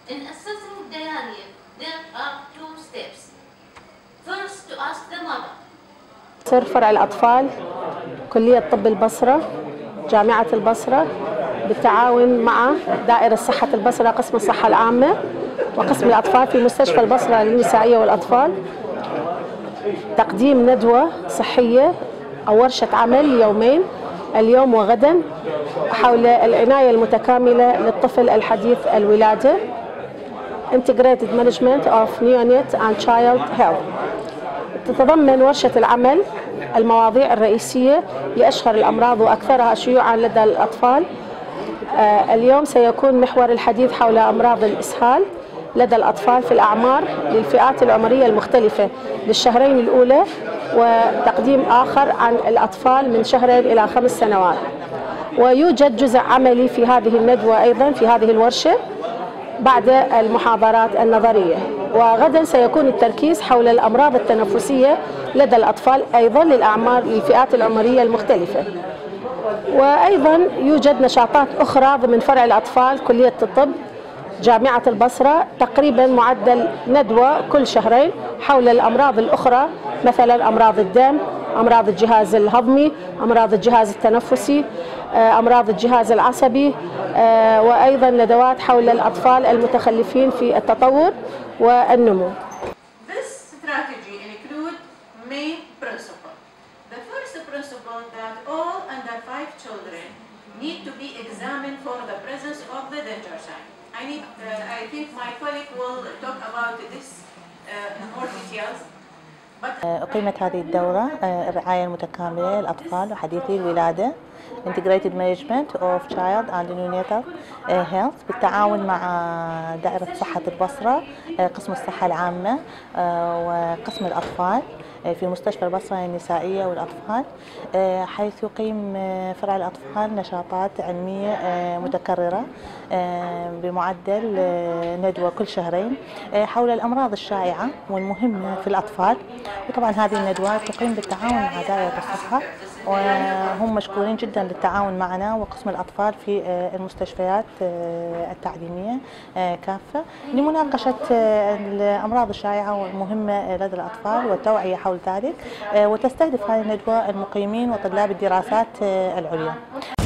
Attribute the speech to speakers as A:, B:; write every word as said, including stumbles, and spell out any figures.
A: In assessing diarrhea, there are two steps. First, to ask the mother.
B: سر فرع الأطفال كلية طب البصرة جامعة البصرة بالتعاون مع دائرة صحة البصرة قسم الصحة العامة وقسم الأطفال في مستشفى البصرة للنسائية والأطفال تقديم ندوة صحية أو ورشة عمل يومين اليوم وغدا حول العناية المتكاملة للطفل الحديث الولادة Integrated Management of Neonate and Child Health. تتضمن ورشة العمل المواضيع الرئيسية لأشهر الأمراض وأكثرها شيوعاً لدى الأطفال. آه اليوم سيكون محور الحديث حول أمراض الإسهال لدى الأطفال في الأعمار للفئات العمرية المختلفة للشهرين الأولى وتقديم آخر عن الأطفال من شهرين إلى خمس سنوات. ويوجد جزء عملي في هذه الندوة أيضاً في هذه الورشة بعد المحاضرات النظرية. وغدا سيكون التركيز حول الأمراض التنفسية لدى الأطفال أيضا للأعمار للفئات العمرية المختلفة. وأيضا يوجد نشاطات أخرى ضمن فرع الأطفال كلية الطب جامعة البصرة تقريبا معدل ندوة كل شهرين حول الأمراض الأخرى مثلا أمراض الدم، أمراض الجهاز الهضمي، أمراض الجهاز التنفسي، أمراض الجهاز العصبي، وأيضا ندوات حول الأطفال المتخلفين في التطور والنمو.
C: This strategy includes main principle. The first principle that all under five children need to be examined for the presence of the danger sign. I need, uh, I think my colleague will talk about this uh, in more details.
D: أقيمت هذه الدورة الرعاية المتكاملة للأطفال وحديثي الولادة Integrated Management of Child and Neonatal Health بالتعاون مع دائرة صحة البصرة قسم الصحة العامة وقسم الأطفال في مستشفى البصرة النسائية والأطفال، حيث يقيم فرع الأطفال نشاطات علمية متكررة بمعدل ندوة كل شهرين حول الأمراض الشائعة والمهمة في الأطفال. وطبعا هذه الندوات تقيم بالتعاون مع دائرة الصحة وهم مشكورين جدا للتعاون معنا وقسم الأطفال في المستشفيات التعليمية كافة لمناقشة الأمراض الشائعة والمهمة لدى الأطفال والتوعية حول ذلك. وتستهدف هذه الندوة المقيمين وطلاب الدراسات العليا.